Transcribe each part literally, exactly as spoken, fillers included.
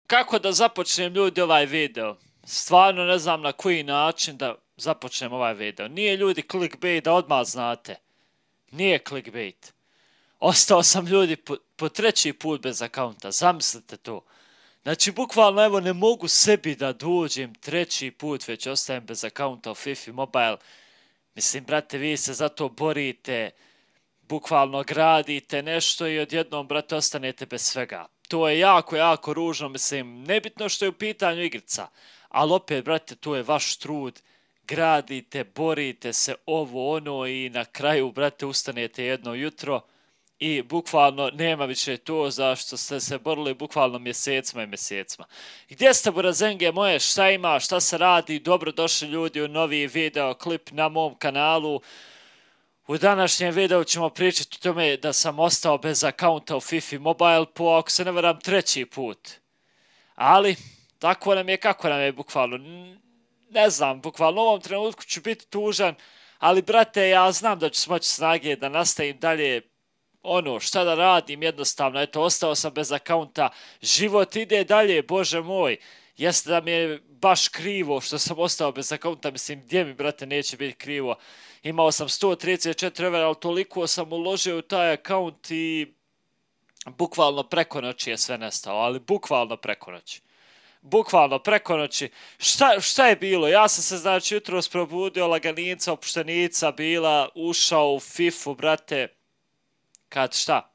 kako da započnem ljudi ovaj video? Stvarno ne znam na koji način da započnem ovaj video. Nije ljudi clickbait da odmah znate. Nije clickbait. Ostao sam ljudi po, po treći put bez akaunta. Zamislite to. Znači, bukvalno, evo, ne mogu sebi da dođem treći put, već ostajem bez akaunta u FIFA Mobile. Mislim, brate, vi se za to borite, bukvalno gradite nešto i odjednom, brate, ostanete bez svega. To je jako, jako ružno, mislim, nebitno što je u pitanju igrica, ali opet, brate, to je vaš trud, gradite, borite se, ovo, ono i na kraju, brate, ustanete jedno jutro i bukvalno nema više to zašto ste se borili bukvalno mjesecima i mjesecima. Gdje ste, burazenge moje, šta ima, šta se radi, dobrodošli ljudi u novi video klip na mom kanalu. U današnjem videu ćemo pričati o tome da sam ostao bez akaunta u FIFA Mobile po, ako se ne varam, treći put. Ali, tako nam je, kako nam je bukvalno, ne znam, bukvalno u ovom trenutku ću biti tužan, ali brate, ja znam da ću smoći snage da nastavim dalje, ono, šta da radim, jednostavno, eto, ostao sam bez akaunta, život ide dalje, bože moj, jeste da mi je baš krivo što sam ostao bez akaunta, mislim, gdje mi, brate, neće biti krivo. Imao sam sto trideset četiri evra, ali toliko sam uložio u taj akaunt i bukvalno preko noći je sve nestalo, ali bukvalno preko noći. Bukvalno preko noći. Šta, šta je bilo? Ja sam se, znači, jutros probudio, laganica, opuštenica bila, ušao u FIFA, brate, kad šta?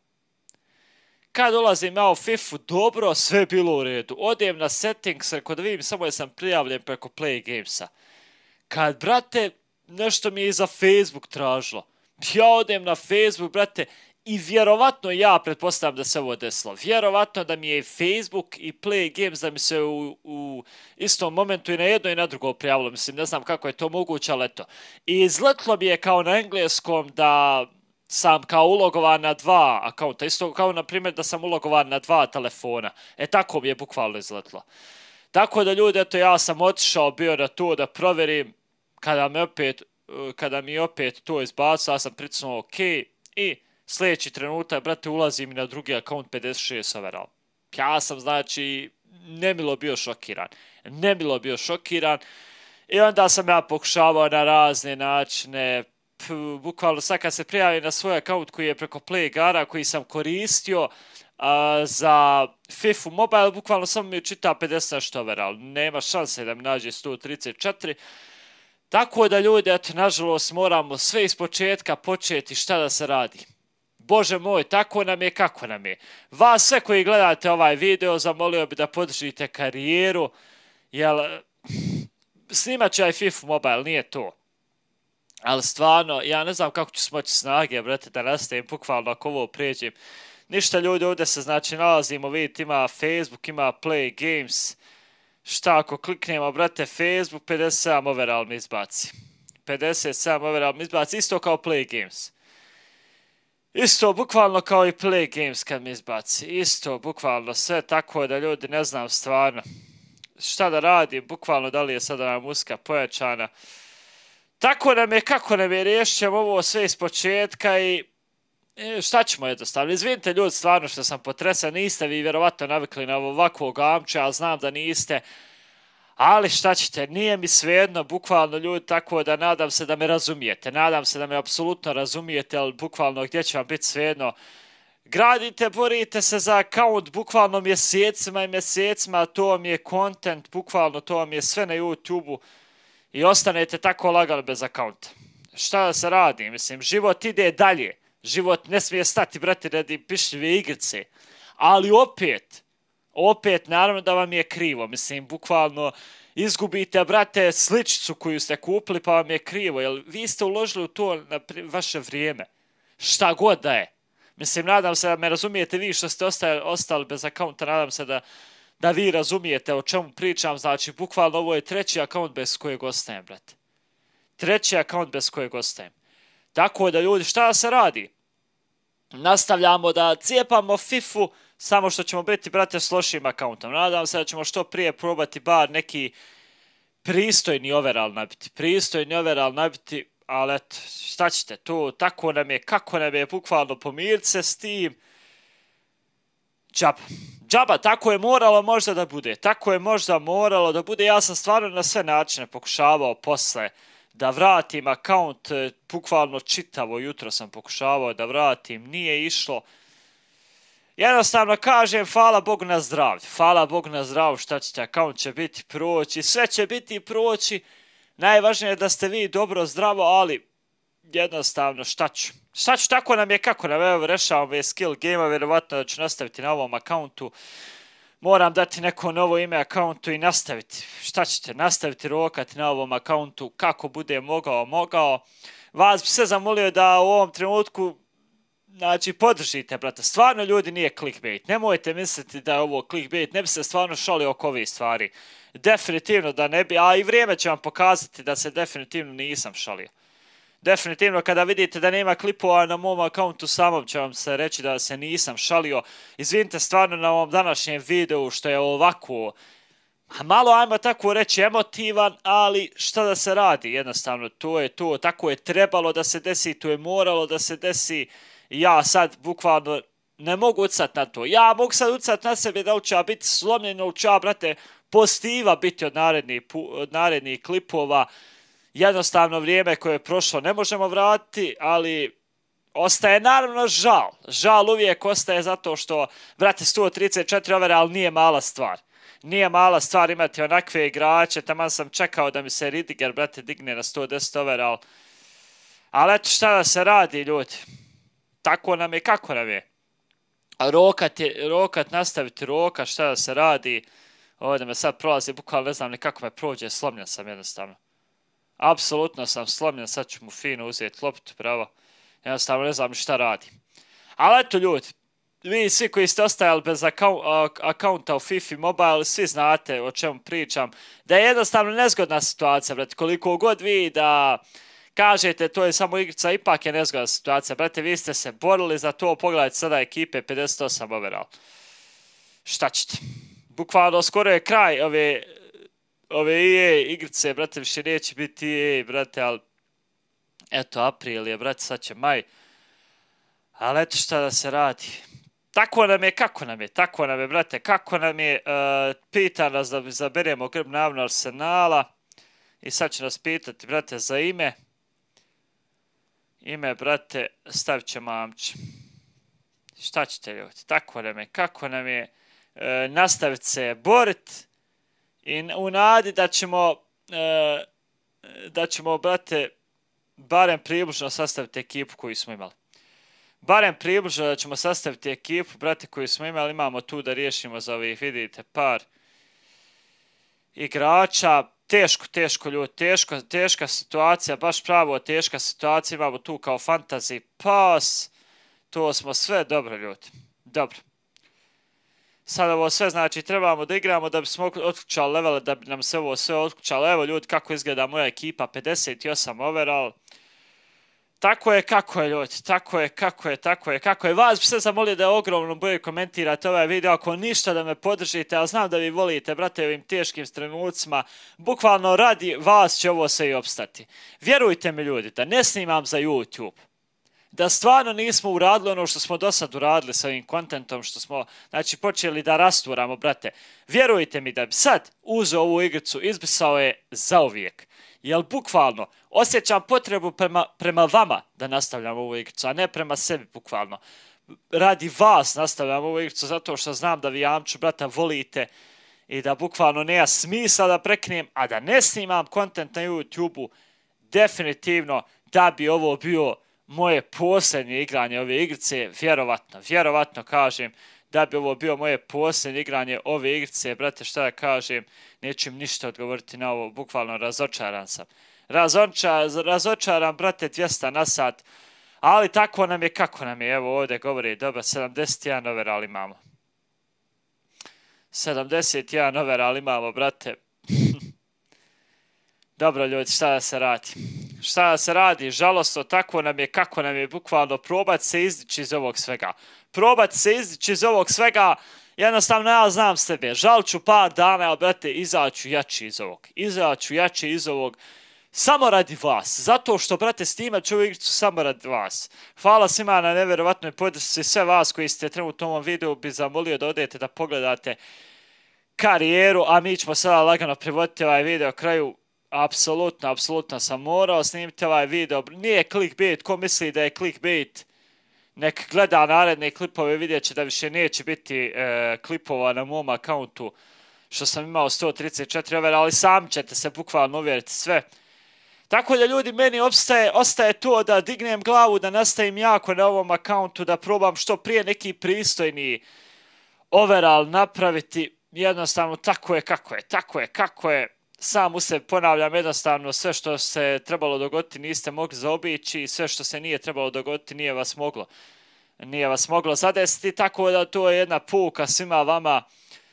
Kad ulazim ja u FIFA, dobro, sve je bilo u redu. Odem na settings, ako da vidim, samo jesam prijavljen preko Play Gamesa. Kad, brate, nešto mi je iza Facebook tražilo. Ja odem na Facebook, brate, i vjerovatno ja pretpostavljam da se ovo desilo. Vjerovatno da mi je Facebook i Play Games da mi se u, u istom momentu i na jedno i na drugo prijavilo. Mislim, ne znam kako je to moguće, ali eto. I izletlo mi je kao na engleskom da sam kao ulogovan na dva akaunta. Isto kao, na primjer, da sam ulogovan na dva telefona. E, tako mi je bukvalno izletlo. Tako da, ljudi, eto, ja sam otišao bio na to da provjerim. Kada mi opet, kada mi opet to izbacao, ja sam pricnuo OK i sljedeći trenutak, brate, ulazim na drugi akaunt pedeset šest overall. Ja sam, znači, nemilo bio šokiran. Nemilo bio šokiran. I onda sam ja pokušavao na razne načine, p, bukvalno sad kad se prijavim na svoj akaunt koji je preko Play igara, koji sam koristio a, za FIFA Mobile, bukvalno samo mi čita pedeset overall. Nema šanse da mi nađe sto trideset četiri. Tako da, ljudi, eto, nažalost, moramo sve iz početka početi šta da se radi. Bože moj, tako nam je, kako nam je. Vas sve koji gledate ovaj video, zamolio bi da podržite karijeru, jer snimat ću i FIFA Mobile, nije to. Ali stvarno, ja ne znam kako ću smoći snage, brate, da nastavim bukvalno ako ovo pređem. Ništa, ljudi, ovdje se, znači, nalazimo, vidite, ima Facebook, ima Play Games. Šta ako kliknemo, brate, Facebook, pedeset sedam overall mi izbaci. pedeset sedam overall mi izbaci, isto kao Play Games. Isto, bukvalno kao i Play Games kad mi izbaci. Isto, bukvalno, sve tako da, ljudi, ne znam stvarno šta da radim, bukvalno da li je sada nam muska pojačana. Tako nam je, kako nam je, riješit ćemo ovo sve iz početka i e, šta ćemo jednostavno. Izvinite, ljudi, stvarno što sam potresan, niste vi vjerovatno navikli na ovakvog gamča, ja znam da niste, ali šta ćete, nije mi svejedno, bukvalno, ljudi, tako da nadam se da me razumijete, nadam se da me apsolutno razumijete, ali bukvalno gdje će vam biti svejedno. Gradite, borite se za akaunt, bukvalno mjesecima i mjesecima, to vam je content, bukvalno to vam je sve na YouTube-u i ostanete tako lagano bez akaunta. Šta da se radi, mislim, život ide dalje, život ne smije stati, brate, radi pišljive igrice, ali opet, opet, naravno da vam je krivo, mislim, bukvalno izgubite, brate, sličicu koju ste kupili pa vam je krivo, jer vi ste uložili u to na vaše vrijeme, šta god da je. Mislim, nadam se da me razumijete vi što ste ostali, ostali bez akaunta, nadam se da, da vi razumijete o čemu pričam, znači, bukvalno ovo je treći akaunt bez kojeg ostajem, brate. Treći akaunt bez kojeg ostajem. Tako da, ljudi, šta da se radi? Nastavljamo da cijepamo FIFA-u, samo što ćemo biti, brate, s lošim akauntom. Nadam se da ćemo što prije probati bar neki pristojni overall nabiti. Pristojni overall nabiti, ali eto, šta ćete, to tako nam je, kako nam je, bukvalno pomiriti se s tim. džaba. Džaba, tako je moralo možda da bude. Tako je možda moralo da bude. Ja sam stvarno na sve načine pokušavao posle da vratim akaunt, bukvalno čitavo jutro sam pokušavao da vratim, nije išlo. Jednostavno kažem, hvala Bogu na zdravlju, hvala Bogu na zdravlju, šta ćete, akaunt će biti proći, sve će biti proći, najvažnije je da ste vi dobro zdravo, ali jednostavno šta ću, šta ću, tako nam je, kako nam, evo rešavam ove skill game-a, vjerovatno da ću nastaviti na ovom akauntu, moram dati neko novo ime akauntu i nastaviti, šta ćete, nastaviti rokati na ovom akauntu, kako bude mogao, mogao, vas bi se zamolio da u ovom trenutku, znači, podržite, brate, stvarno ljudi nije clickbait, nemojte misliti da je ovo clickbait, ne bi se stvarno šalio oko ovih stvari, definitivno da ne bi, a i vrijeme će vam pokazati da se definitivno nisam šalio. Definitivno kada vidite da nema klipova na mom akauntu, samom će vam se reći da se nisam šalio. Izvinite stvarno na ovom današnjem videu što je ovako, malo ajmo tako reći emotivan, ali šta da se radi, jednostavno to je to, tako je trebalo da se desi, to je moralo da se desi. Ja sad bukvalno ne mogu ucat na to. Ja mogu sad ucat na sebe da li ću ja biti slomljen ili ću ja, brate, pozitiva biti od narednih, od narednih klipova. Jednostavno vrijeme koje je prošlo ne možemo vratiti, ali ostaje naravno žal. Žal uvijek ostaje zato što, brate, sto trideset četiri overa, ali nije mala stvar. Nije mala stvar imati onakve igrače, taman sam čekao da mi se Ridiger, brate, digne na sto deset overa, ali, ali eto šta da se radi, ljudi. Tako nam je, kako nam je. Rokat, je, rokat nastaviti rokat, šta da se radi. Ovdje me sad prolazi, bukvalno ne znam ni kako me prođe, slomljen sam jednostavno. Apsolutno sam slomljen, sad ću mu fino uzeti loptu, pravo. Jednostavno ne znam ni šta radi. Ali eto ljudi, vi svi koji ste ostajali bez akaunta u FIFA Mobile, svi znate o čemu pričam. Da je jednostavno nezgodna situacija, brate, koliko god vi da kažete to je samo igrica, ipak je nezgodna situacija. Brate, vi ste se borili za to, pogledajte sada ekipe pedeset osam overall. Šta ćete? Bukvalno skoro je kraj ove, ove E A igrice, brate, više neće biti E A, brate, ali eto, april je, brate, sad će maj. Ali eto šta da se radi. Tako nam je, kako nam je, tako nam je, brate, kako nam je, uh, pita nas da zaberemo grb naravno Arsenala i sad će nas pitati, brate, za ime. Ime, brate, stavit će mamče. Šta ćete ljudi, tako nam je, kako nam je, e, nastaviti se borit i u nadi da ćemo, e, da ćemo, brate, barem približno sastaviti ekipu koju smo imali. Barem približno da ćemo sastaviti ekipu, brate, koju smo imali, imamo tu da riješimo za ovih, vidite, par igrača. Teško, teško ljudi, teško, teška situacija, baš pravo teška situacija, imamo tu kao fantasy pass, to smo sve, dobro ljudi, dobro. Sad ovo sve znači trebamo da igramo da bismo otključali levele, da bi nam se ovo sve otključalo, evo ljudi kako izgleda moja ekipa, pedeset osam overall. Tako je kako je ljudi, tako je, kako je, tako je, kako je. Vas bi se zamolio da ogromno boje komentirate ovaj video, ako ništa da me podržite, ali znam da vi volite, brate, ovim teškim trenucima, bukvalno radi vas će ovo sve i opstati. Vjerujte mi ljudi, da ne snimam za YouTube, da stvarno nismo uradili ono što smo do sad uradili sa ovim kontentom, što smo, znači, počeli da rasturamo, brate. Vjerujte mi da bi sad uzeo ovu igricu, izbrisao je zauvijek. Jer bukvalno osjećam potrebu prema, prema vama da nastavljam ovu igricu, a ne prema sebi bukvalno. Radi vas nastavljam ovu igricu zato što znam da vi Jamču, brata, volite i da bukvalno nema smisla da preknem, a da ne snimam kontent na YouTube-u, definitivno da bi ovo bio moje posljednje igranje ove igrice, vjerovatno, vjerovatno kažem, da bi ovo bio moje posljednje igranje ove igrice, brate, šta da kažem, neću im ništa odgovoriti na ovo, bukvalno razočaran sam. Razočaran, razočaran, brate, dvjesto na sat, ali tako nam je, kako nam je, evo ovdje govori, dobro, sedamdeset jedan overall imamo. sedamdeset jedan overall imamo, brate. Dobro ljudi, šta da se radi? Šta da se radi? Žalostno, tako nam je, kako nam je, bukvalno probati se izdići iz ovog svega. Probati se izdići iz ovog svega, jednostavno ja znam sebe, žal ću par dana, ali brate, izaću jači iz ovog. Izaću jači iz ovog, Samo radi vas. Zato što, brate, snimat ću ovu igricu samo radi vas. Hvala svima na nevjerovatnoj podršci. Sve vas koji ste trenutno u ovom videu bi zamolio da odete da pogledate karijeru, a mi ćemo sada lagano privoditi ovaj video kraju. Apsolutno, apsolutno sam morao snimiti ovaj video. Nije clickbait, ko misli da je clickbait, nek gleda naredne klipove, vidjet će da više neće biti e, klipova na mom akauntu, što sam imao sto trideset četiri overa, ali sami ćete se bukvalno uvjeriti sve. Tako da ljudi, meni ostaje, ostaje to da dignem glavu, da nastavim jako na ovom akauntu, da probam što prije neki pristojni overall napraviti. Jednostavno, tako je kako je, tako je kako je. Sam u sebi ponavljam, jednostavno sve što se trebalo dogoditi niste mogli zaobići i sve što se nije trebalo dogoditi nije vas moglo. Nije vas moglo zadesiti, tako da to je jedna pouka svima vama.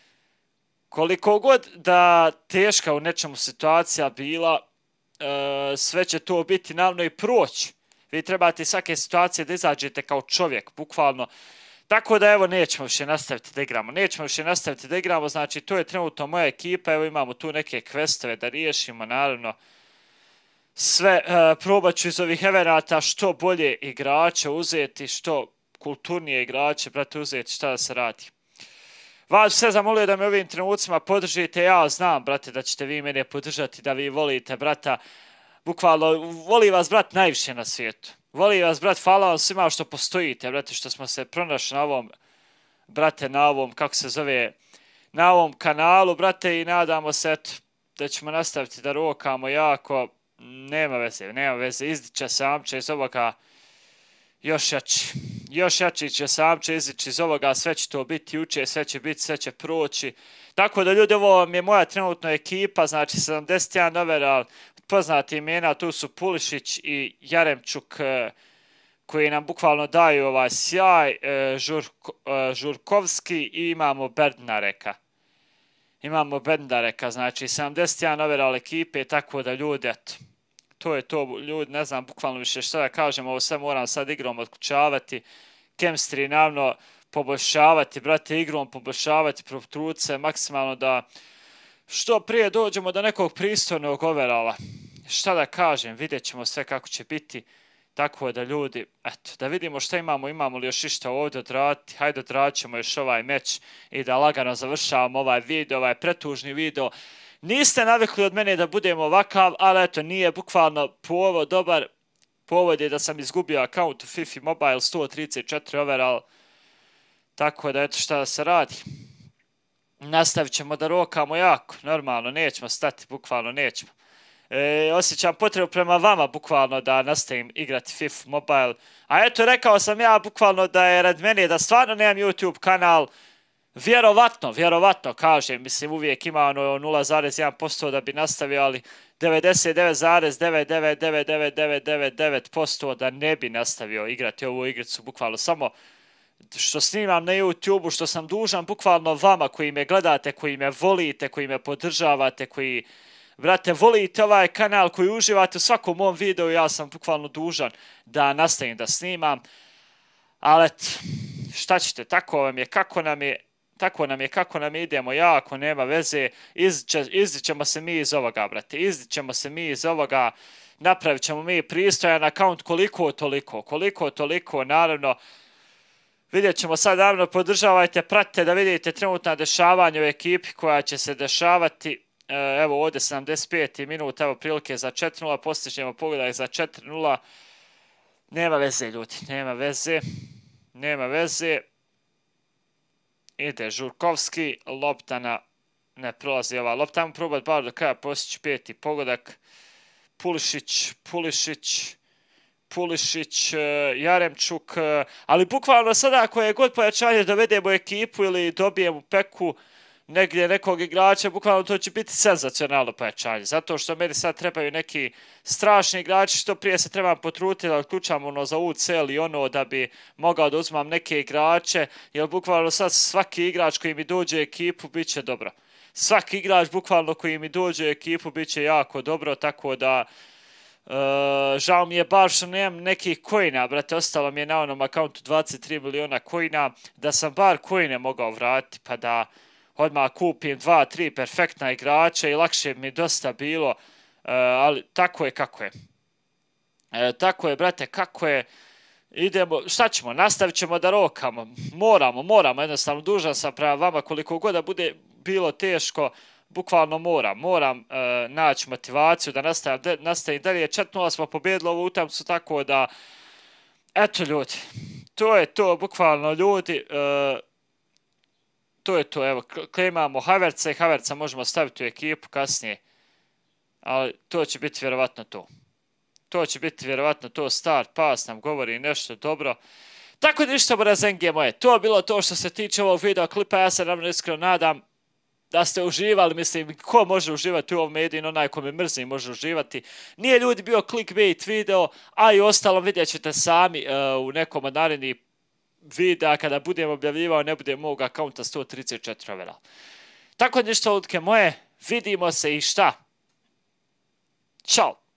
Koliko god da teška u nečemu situacija bila, e, sve će to biti naravno i proći. Vi trebate svake situacije da izađete kao čovjek, bukvalno. Tako da evo nećemo više nastaviti da igramo. Nećemo više nastaviti da igramo, znači to je trenutno moja ekipa, evo imamo tu neke questove da riješimo, naravno. Sve, e, probat ću iz ovih evenata što bolje igrače uzeti, što kulturnije igrače, brate, uzeti, šta da se radi. Vas sve zamolio da me ovim trenucima podržite, ja znam, brate, da ćete vi mene podržati, da vi volite, brata, bukvalno, voli vas, brat, najviše na svijetu. Voli vas, brat, hvala vam svima što postojite, brate, što smo se pronašli na ovom, brate, na ovom, kako se zove, na ovom kanalu, brate, i nadamo se, eto, da ćemo nastaviti da rokamo jako, nema veze, nema veze, izdiće se Amče iz ovoga, još jači, još jači će se Amče izdići iz ovoga, sve će to biti juče, sve će biti, sve će proći. Tako da ljudi, ovo mi je moja trenutna ekipa, znači sedamdeset jedan overall, poznati imena, tu su Pulišić i Jaremčuk, koji nam bukvalno daju ovaj sjaj, Žurko, Žurkovski i imamo Bednareka. Imamo Bednareka, znači sedamdeset jedan overall ekipe, tako da ljudi, eto, to je to, ljudi, ne znam bukvalno više šta da kažem, ovo sve moram sad igrom otkućavati, chemistry naravno poboljšavati, brate, igrom poboljšavati, potruditi se maksimalno da što prije dođemo do nekog pristojnog overalla. Šta da kažem, vidjet ćemo sve kako će biti, tako da ljudi, eto, da vidimo šta imamo, imamo li još išta ovdje odraditi, hajde odradit ćemo još ovaj meč i da lagano završavamo ovaj video, ovaj pretužni video. Niste navikli od mene da budem ovakav, ali eto, nije bukvalno povod dobar, povod je da sam izgubio akaunt u FIFA Mobile sto trideset četiri overall, tako da eto šta da se radi. Nastavit ćemo da rokamo jako, normalno, nećemo stati, bukvalno nećemo. E, osjećam potrebu prema vama, bukvalno, da nastavim igrati FIFA Mobile. A eto, rekao sam ja, bukvalno, da je rad mene, da stvarno nemam YouTube kanal, vjerovatno, vjerovatno, kažem, mislim, uvijek ima ono nula zarez jedan posto da bi nastavio, ali devedeset devet zarez devet devet devet devet devet devet devet posto da ne bi nastavio igrati ovu igricu, bukvalno, samo što snimam na YouTube-u, što sam dužan bukvalno vama koji me gledate, koji me volite, koji me podržavate, koji, brate, volite ovaj kanal, koji uživate u svakom mom videu, ja sam bukvalno dužan da nastavim da snimam. Ali eto, šta ćete, tako vam je, kako nam je, tako nam je, kako nam je, idemo jako, nema veze, izdit ćemo se mi iz ovoga, brate, izdit ćemo se mi iz ovoga, napravit ćemo mi pristojan akaunt koliko toliko, koliko toliko, naravno. Vidjet ćemo sad, naravno, podržavajte, pratite da vidite trenutna dešavanja u ekipi koja će se dešavati. Evo ovdje sedamdeset peti minut, evo prilike za četiri nula, postižemo pogledaj za četiri nula. Nema veze, ljudi, nema veze, nema veze. Ide Žurkovski, lopta na, ne prolazi ova lopta, ajmo probati bar do kraja postići peti pogodak. Pulišić, Pulišić. Pulišić, Jaremčuk, ali bukvalno sada ako je god pojačanje dovedemo ekipu ili dobijemo peku negdje nekog igrača, bukvalno to će biti senzacionalno pojačanje, zato što meni sad trebaju neki strašni igrači, što prije se trebam potruditi da odključam ono za U C ili ono da bi mogao da uzmam neke igrače, jer bukvalno sad svaki igrač koji mi dođe u ekipu bit će dobro. Svaki igrač bukvalno koji mi dođe u ekipu bit će jako dobro, tako da Uh, žao mi je baš što nemam nekih coina, brate, ostalo mi je na onom akauntu dvadeset tri miliona coina, da sam bar coine mogao vratiti, pa da odmah kupim dva tri perfektna igrača i lakše mi dosta bilo ali tako je kako je. E, tako je, brate, kako je. Idemo, šta ćemo, nastavit ćemo da rokamo. Moramo, moramo, jednostavno, dužan sam prema vama, koliko god da bude bilo teško, bukvalno moram, moram uh, naći motivaciju da nastavim, de, nastavim dalje. četiri nula smo pobjedili ovu utakmicu, tako da, eto ljudi, to je to, bukvalno ljudi, uh, to je to, evo, klemamo Havertza i Havertza možemo staviti u ekipu kasnije, ali to će biti vjerovatno to. To će biti vjerovatno to, start pas nam govori nešto dobro. Tako da ništa borazenge moje, to je bilo to što se tiče ovog video klipa, ja se naravno iskreno nadam da ste uživali, mislim, ko može uživati u ovom mediju, onaj ko me mrzi može uživati. Nije ljudi bio clickbait video, a i ostalo vidjet ćete sami uh, u nekom od narednih videa kada budem objavljivao, ne bude mog akaunta sto trideset četiri overall. Tako da ništa lutke moje, vidimo se i šta? Ćao!